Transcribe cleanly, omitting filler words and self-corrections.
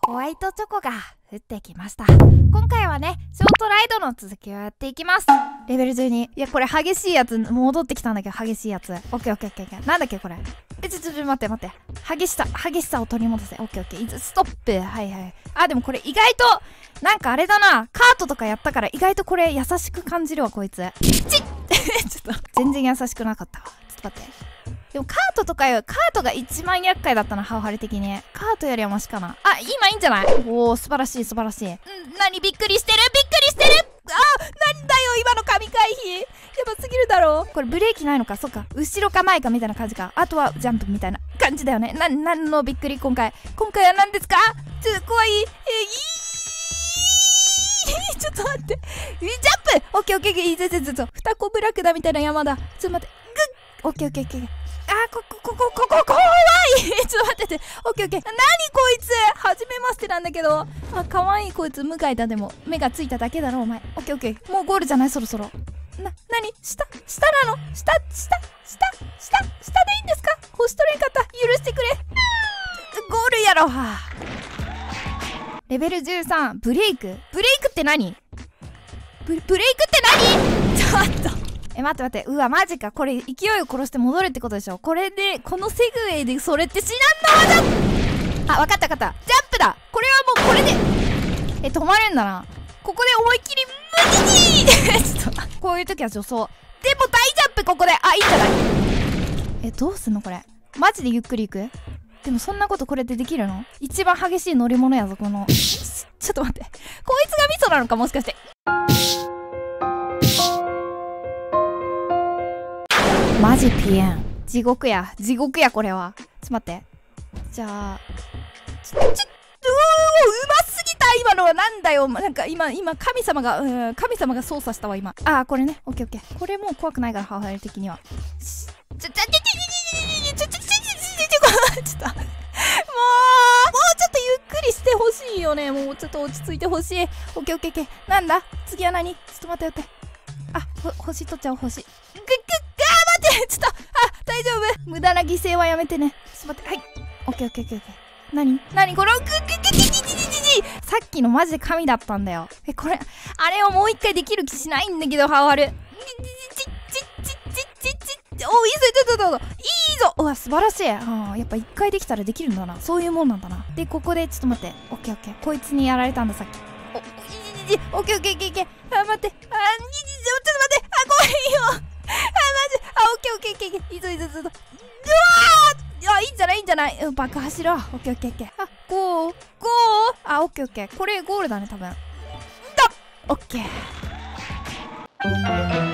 ホワイトチョコが降ってきました。今回はね、ショートライドの続きをやっていきます。レベル12。いや、これ激しいやつ、戻ってきたんだけど、激しいやつ。オッケーオッケーオッケーオッケー。なんだっけこれ。ちょ、待って待って。激しさを取り戻せ。オッケーオッケー。ストップ。はいはい。あ、でもこれ意外と、なんかあれだな。カートとかやったから意外とこれ優しく感じるわ、こいつ。ちょっと、全然優しくなかったわ。ちょっと待って。でもカートとかよ、カートが一番厄介だったな、ハウハル的に。カートよりはマシかな。あ、今いいんじゃない？おー、素晴らしい素晴らしい。何びっくりしてるなんだよ、今の神回避。やばすぎるだろ。これブレーキないのか、そっか。後ろか前かみたいな感じか。あとはジャンプみたいな感じだよね。なんのびっくり今回は何ですか？怖い。ちょっと待って。ジャンプ！オッケーオッケーオッケー。ちょっと、二コブラクダみたいな山だ。ちょっと待って。グッ！オッケーオッケーオッケー。ここ怖いちょっと待ってて。オッケーオッケー。なにこいつはじめましてなんだけど。あ、かわいいこいつ。無害だ。でも、目がついただけだろ、お前。オッケーオッケー。もうゴールじゃないそろそろ。なに下なの下でいいんですか？星取れんかった。許してくれ。ゴールやろ。はあ、レベル13。ブレイクって何？ブレイクって何？ちょっと。待って。うわ、マジか。これ、勢いを殺して戻るってことでしょ。これで、このセグウェイでそれって至難の技！あ、わかった。ジャンプだ！これはもうこれで、止まるんだな。ここで思いっきり無理にちょっと、こういう時は助走。でも大ジャンプここで、あ、いいんじゃない？どうすんのこれ。マジでゆっくり行く？でもそんなことこれでできるの？一番激しい乗り物やぞ、この。ちょっと待って。こいつがミソなのかもしかして。マジピエン。地獄や、これは。ちょっと待って。じゃあ、うますぎた今のは。なんだよ。なんか今、神様が操作したわ、今。あー、これね。オッケーオッケー。これもう怖くないから、ハウハル的には。ちょっと、もうちょっとゆっくりしてほしいよね。もうちょっと落ち着いてほしい。オッケーオッケーオッケー。なんだ次は何？ちょっと待って。あ、星取っちゃおう、星。ちょっと、大丈夫。無駄な犠牲はやめてね。ちょっと待って、はい。オッケーオッケーオッケー。何これ、さっきのマジで神だったんだよ。これ、あれをもう一回できる気しないんだけど、ハウハル。いいぞ。うわ、素晴らしい。やっぱ一回できたらできるんだな。そういうもんなんだな。で、ここで、ちょっと待って。オッケーオッケー。こいつにやられたんだ、さっき。オッケーオッケーオッケーオッケー。待って。ちょっと待って。怖いよ。オッケーオッケーオッケー。いいぞ。うわー！いいんじゃない。爆破しろ。オッケーオッケーオッケー。ゴー。オッケーオッケー。これゴールだね、多分。オッケー。